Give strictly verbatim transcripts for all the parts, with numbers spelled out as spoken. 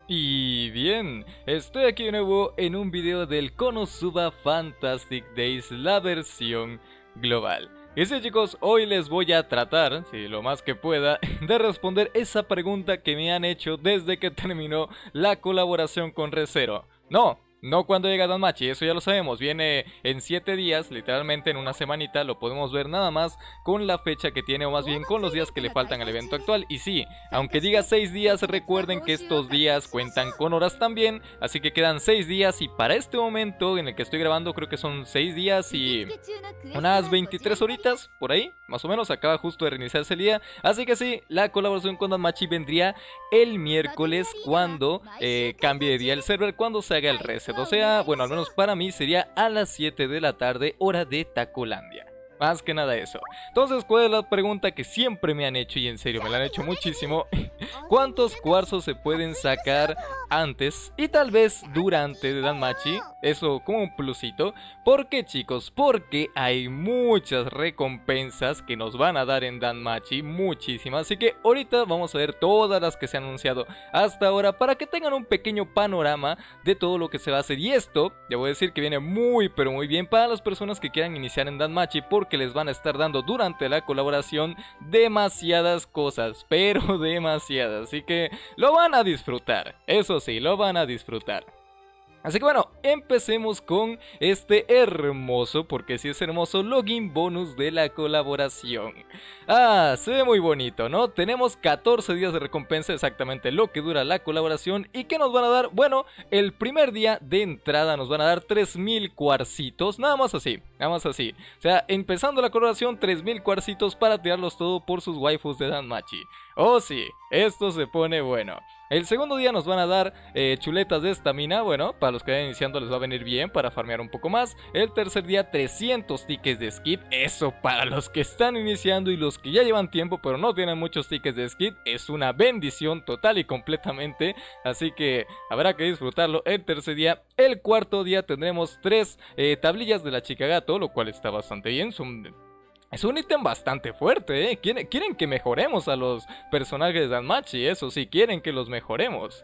Y bien, estoy aquí de nuevo en un video del Konosuba Fantastic Days, la versión global. Y sí, chicos, hoy les voy a tratar, si lo más que pueda, de responder esa pregunta que me han hecho desde que terminó la colaboración con Re:Zero. No, no cuando llega Danmachi, eso ya lo sabemos, viene en siete días, literalmente en una semanita, lo podemos ver nada más con la fecha que tiene, o más bien con los días que le faltan al evento actual. Y sí, aunque diga seis días, recuerden que estos días cuentan con horas también, así que quedan seis días y para este momento en el que estoy grabando creo que son seis días y unas veintitrés horitas, por ahí, más o menos, acaba justo de reiniciarse el día. Así que sí, la colaboración con Danmachi vendría el miércoles cuando eh, cambie de día el server, cuando se haga el reset. O sea, bueno, al menos para mí sería a las siete de la tarde, hora de Tacolandia. Más que nada eso. Entonces, ¿cuál es la pregunta que siempre me han hecho? Y en serio, me la han hecho muchísimo. ¿Cuántos cuarzos se pueden sacar antes y tal vez durante de Danmachi? Eso como un plusito. ¿Por qué, chicos? Porque hay muchas recompensas que nos van a dar en Danmachi. Muchísimas. Así que ahorita vamos a ver todas las que se han anunciado hasta ahora, para que tengan un pequeño panorama de todo lo que se va a hacer. Y esto, ya voy a decir que viene muy pero muy bien para las personas que quieran iniciar en Danmachi, porque que les van a estar dando durante la colaboración demasiadas cosas, pero demasiadas, así que lo van a disfrutar, eso sí, lo van a disfrutar. Así que bueno, empecemos con este hermoso, porque sí es hermoso, login bonus de la colaboración. Ah, se ve muy bonito, ¿no? Tenemos catorce días de recompensa, exactamente lo que dura la colaboración. ¿Y qué nos van a dar? Bueno, el primer día de entrada nos van a dar tres mil cuarcitos, nada más así, nada más así. O sea, empezando la colaboración, tres mil cuarcitos para tirarlos todo por sus waifus de Danmachi. Oh sí, esto se pone bueno. El segundo día nos van a dar eh, chuletas de estamina. Bueno, para los que vayan iniciando les va a venir bien para farmear un poco más. El tercer día trescientos tickets de skip. Eso para los que están iniciando y los que ya llevan tiempo pero no tienen muchos tickets de skip, es una bendición total y completamente. Así que habrá que disfrutarlo el tercer día. El cuarto día tendremos tres eh, tablillas de la chica gato, lo cual está bastante bien. Son... Es un ítem bastante fuerte, ¿eh? ¿Quieren, quieren que mejoremos a los personajes de Danmachi, eso sí, quieren que los mejoremos.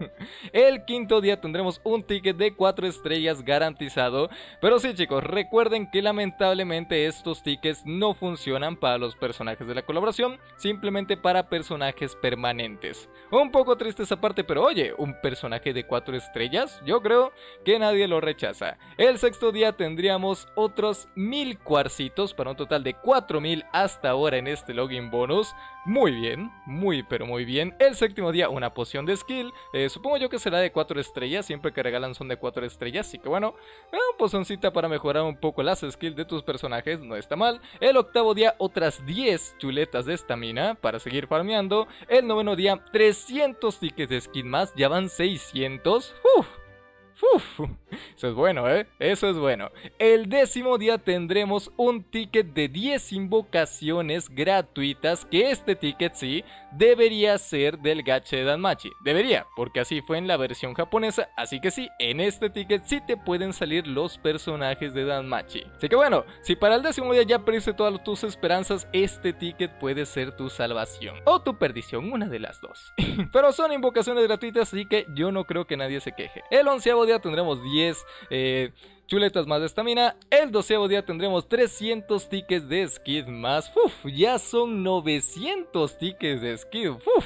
El quinto día tendremos un ticket de cuatro estrellas garantizado. Pero sí, chicos, recuerden que lamentablemente estos tickets no funcionan para los personajes de la colaboración, simplemente para personajes permanentes. Un poco triste esa parte, pero oye, un personaje de cuatro estrellas, yo creo que nadie lo rechaza. El sexto día tendríamos otros mil cuarcitos para un total de cuatro mil hasta ahora en este login bonus. Muy bien, muy pero muy bien. El séptimo día una poción de skill, eh, supongo yo que será de cuatro estrellas, siempre que regalan son de cuatro estrellas, así que bueno, una pocioncita para mejorar un poco las skills de tus personajes, no está mal. El octavo día otras diez chuletas de estamina para seguir farmeando. El noveno día trescientos tickets de skin más, ya van seiscientos. Uf. Uf, eso es bueno, ¿eh? Eso es bueno. El décimo día tendremos un ticket de diez invocaciones gratuitas, que este ticket sí debería ser del gacha de Danmachi. Debería, porque así fue en la versión japonesa, así que sí, en este ticket sí te pueden salir los personajes de Danmachi. Así que bueno, si para el décimo día ya perdiste todas tus esperanzas, este ticket puede ser tu salvación o tu perdición, una de las dos. Pero son invocaciones gratuitas, así que yo no creo que nadie se queje. El onceavo día tendremos diez eh, chuletas más de estamina. El doceavo día tendremos trescientos tickets de skid más. Uf, ya son novecientos tickets de skid. Uf,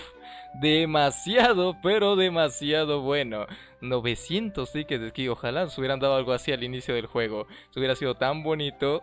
demasiado, pero demasiado bueno. novecientos tickets de skid. Ojalá nos hubieran dado algo así al inicio del juego. Eso hubiera sido tan bonito.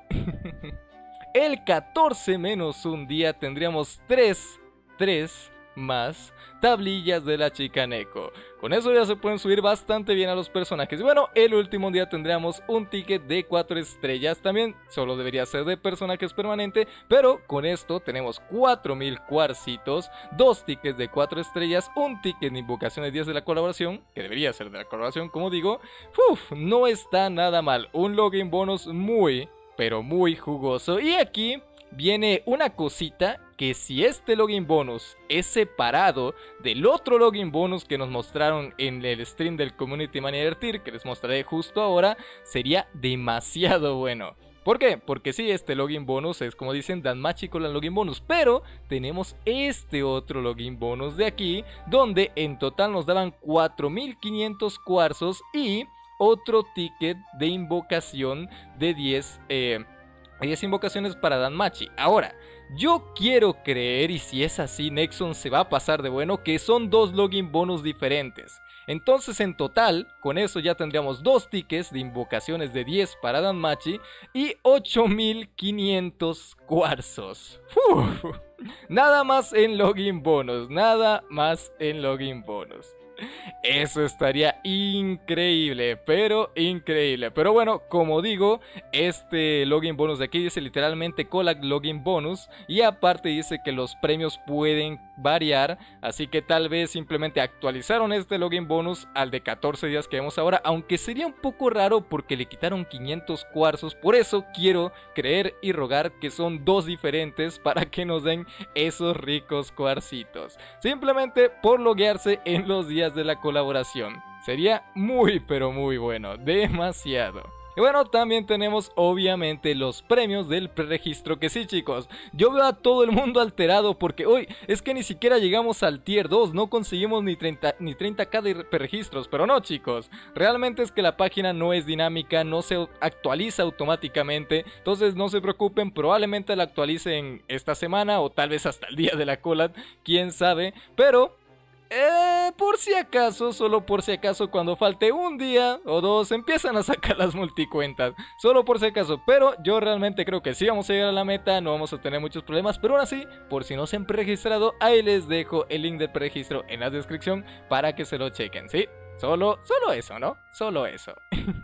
El catorce menos un día tendríamos tres, tres más tablillas de la chica Neko. Con eso ya se pueden subir bastante bien a los personajes. Y bueno, el último día tendríamos un ticket de cuatro estrellas. También solo debería ser de personajes permanente, pero con esto tenemos cuatro mil cuarcitos, dos tickets de cuatro estrellas, un ticket de invocaciones diez de la colaboración, que debería ser de la colaboración como digo. Uf, no está nada mal. Un login bonus muy, pero muy jugoso. Y aquí viene una cosita, que si este login bonus es separado del otro login bonus que nos mostraron en el stream del Community Manager Tier, que les mostraré justo ahora, sería demasiado bueno. ¿Por qué? Porque sí, este login bonus es como dicen Danmachi con la login bonus, pero tenemos este otro login bonus de aquí, donde en total nos daban cuatro mil quinientos cuarzos y otro ticket de invocación de diez, eh, diez invocaciones para Danmachi. Ahora, yo quiero creer, y si es así, Nexon se va a pasar de bueno, que son dos login bonus diferentes. Entonces en total, con eso ya tendríamos dos tickets de invocaciones de diez para Danmachi y ocho mil quinientos cuarzos. Uf, nada más en login bonus, nada más en login bonus. Eso estaría increíble, pero increíble. Pero bueno, como digo, este login bonus de aquí dice literalmente Collab login bonus. Y aparte dice que los premios pueden variar. Así que tal vez simplemente actualizaron este login bonus al de catorce días que vemos ahora. Aunque sería un poco raro porque le quitaron quinientos cuarzos. Por eso quiero creer y rogar que son dos diferentes para que nos den esos ricos cuarcitos. Simplemente por loguearse en los días de la colaboración. Sería muy pero muy bueno, demasiado. Y bueno, también tenemos obviamente los premios del preregistro, que sí chicos, yo veo a todo el mundo alterado porque hoy es que ni siquiera llegamos al tier dos, no conseguimos ni treinta, ni treinta k de preregistros, pero no chicos, realmente es que la página no es dinámica, no se actualiza automáticamente, entonces no se preocupen, probablemente la actualicen esta semana o tal vez hasta el día de la collab, quién sabe, pero... Eh, por si acaso, solo por si acaso, cuando falte un día o dos, empiezan a sacar las multicuentas. Solo por si acaso, pero yo realmente creo que sí vamos a llegar a la meta, no vamos a tener muchos problemas. Pero aún así, por si no se han preregistrado, ahí les dejo el link de preregistro en la descripción para que se lo chequen, ¿sí? Solo, solo eso, ¿no? Solo eso.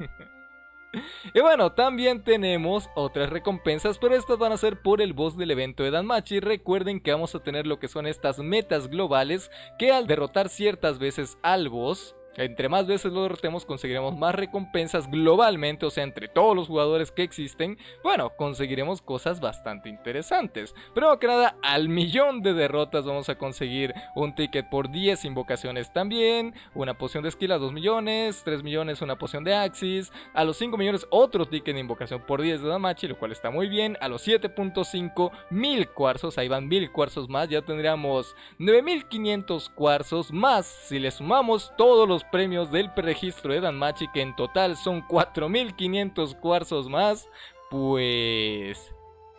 Y bueno, también tenemos otras recompensas, pero estas van a ser por el boss del evento de Danmachi. Recuerden que vamos a tener lo que son estas metas globales, que al derrotar ciertas veces al boss, entre más veces lo derrotemos conseguiremos más recompensas globalmente, o sea, entre todos los jugadores que existen, bueno, conseguiremos cosas bastante interesantes. Primero que nada, al millón de derrotas vamos a conseguir un ticket por diez invocaciones también, una poción de skill a dos millones, tres millones una poción de Axis, a los cinco millones otro ticket de invocación por diez de Danmachi, lo cual está muy bien, a los siete punto cinco mil cuarzos, ahí van mil cuarzos más, ya tendríamos nueve mil quinientos cuarzos más, si le sumamos todos los premios del preregistro de Danmachi, que en total son cuatro mil quinientos cuarzos más, pues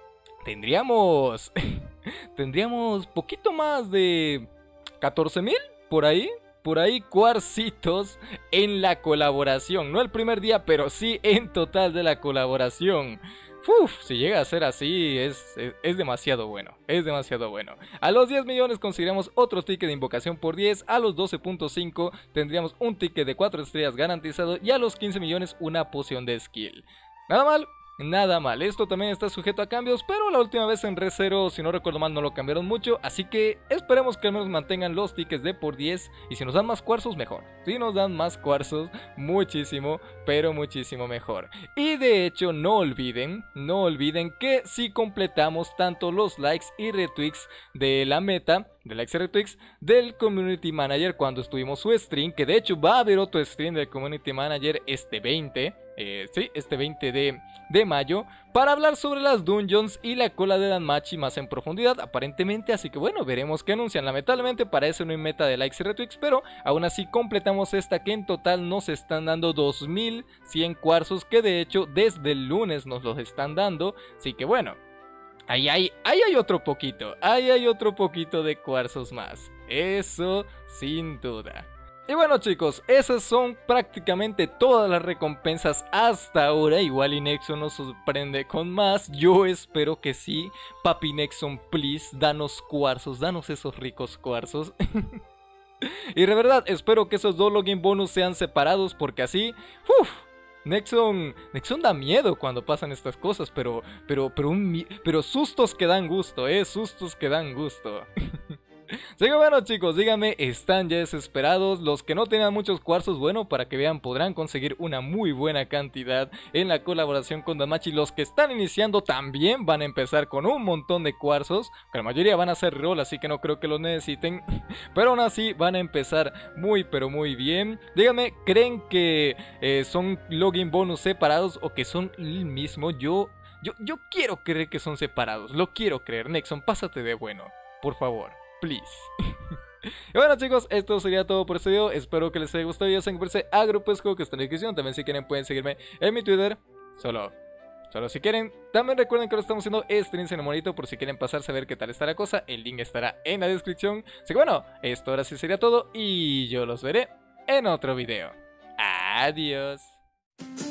tendríamos tendríamos poquito más de catorce mil por ahí, por ahí cuarcitos en la colaboración, no el primer día, pero sí en total de la colaboración. Uf, si llega a ser así, es, es, es demasiado bueno, es demasiado bueno. A los diez millones conseguiremos otro ticket de invocación por diez, a los doce punto cinco tendríamos un ticket de cuatro estrellas garantizado y a los quince millones una poción de skill. Nada mal. Nada mal, esto también está sujeto a cambios, pero la última vez en Re:Zero, si no recuerdo mal, no lo cambiaron mucho, así que esperemos que al menos mantengan los tickets de por diez, y si nos dan más cuarzos, mejor. Si nos dan más cuarzos, muchísimo, pero muchísimo mejor. Y de hecho, no olviden, no olviden que si completamos tanto los likes y retweets de la meta, de likes y retweets del Community Manager cuando estuvimos su stream, que de hecho va a haber otro stream del Community Manager este veinte, eh, sí, este veinte de, de mayo, para hablar sobre las dungeons y la cola de Danmachi más en profundidad, aparentemente, así que bueno, veremos qué anuncian. Lamentablemente para eso no hay meta de likes y retweets, pero aún así completamos esta, que en total nos están dando dos mil cien cuarzos, que de hecho desde el lunes nos los están dando, así que bueno, ahí hay, ahí hay otro poquito, ahí hay otro poquito de cuarzos más, eso sin duda. Y bueno chicos, esas son prácticamente todas las recompensas hasta ahora. Igual y Nexon nos sorprende con más, yo espero que sí. Papi Nexon, please, danos cuarzos, danos esos ricos cuarzos. Y de verdad, espero que esos dos login bonus sean separados, porque así, uff, Nexon, Nexon da miedo cuando pasan estas cosas, pero, pero, pero, un, pero sustos que dan gusto, eh, sustos que dan gusto. Así que bueno chicos, díganme, ¿están ya desesperados? Los que no tenían muchos cuarzos, bueno, para que vean, podrán conseguir una muy buena cantidad en la colaboración con Danmachi. Los que están iniciando también van a empezar con un montón de cuarzos, que la mayoría van a ser roll, así que no creo que los necesiten, pero aún así van a empezar muy pero muy bien. Díganme, ¿creen que eh, son login bonus separados o que son el mismo? Yo... Yo, yo quiero creer que son separados, lo quiero creer. Nexon, pásate de bueno, por favor, please. Y bueno chicos, esto sería todo por este video. Espero que les haya gustado. Ya saben que parece Agropesco, que está en la descripción. También si quieren pueden seguirme en mi Twitter. Solo, solo si quieren. También recuerden que ahora estamos haciendo streams en el monito, por si quieren pasarse a ver qué tal está la cosa. El link estará en la descripción. Así que bueno, esto ahora sí sería todo y yo los veré en otro video. Adiós.